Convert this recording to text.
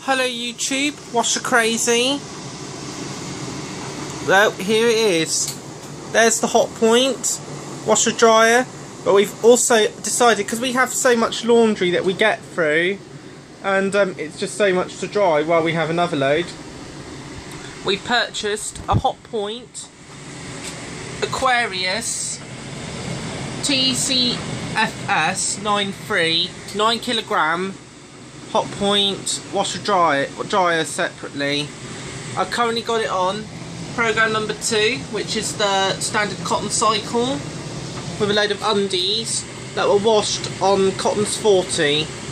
Hello YouTube, washer crazy. Well, here it is. There's the Hotpoint washer dryer, but we've also decided, because we have so much laundry that we get through, and it's just so much to dry while we have another load, we purchased a Hotpoint Aquarius TCFS93 9kg Hotpoint washer dryer separately. I've currently got it on program number 2, which is the standard cotton cycle, with a load of undies that were washed on Cotton's 40.